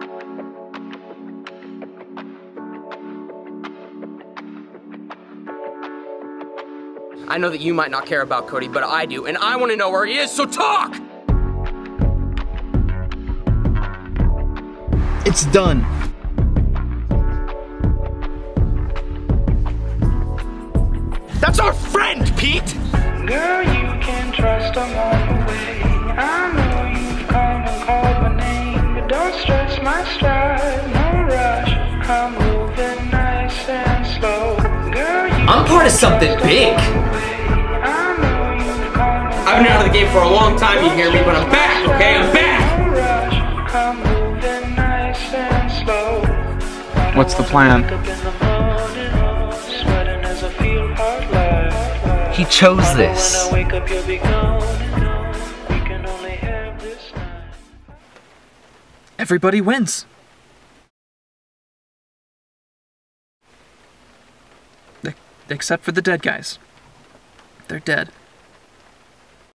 I know that you might not care about Cody, but I do, and I want to know where he is, so talk! It's done. That's our friend, Pete! Girl, you can trust I'm on the way. I know you've come and called my name, but don't stress my stride, no rush. I'm moving nice and slow. Girl, I'm part of something big. I've been out of the game for a long time, you hear me, but I'm back, okay? I'm back! I'm moving nice and slow. What's the plan? He chose this. Everybody wins. Except for the dead guys. They're dead.